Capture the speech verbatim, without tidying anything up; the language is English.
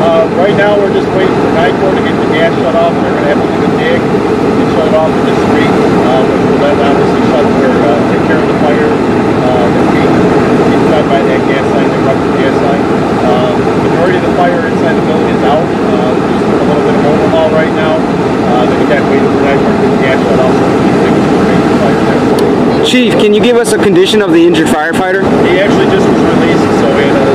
Uh, right now we're just waiting for NICOR to get the gas shut off. They're going to have to do a dig and shut it off in the street, uh, which will then obviously shut or uh, take care of the fire uh, that's being, being fed by that gas line, the ruptured gas line. Uh, the majority of the fire inside the building is out. Uh, we're just doing a little bit of overhaul right now. Uh, then again, waiting for NICOR to get the gas shut off so we can take the fire there. Chief, can you give us a condition of the injured firefighter? He actually just was released, so he had a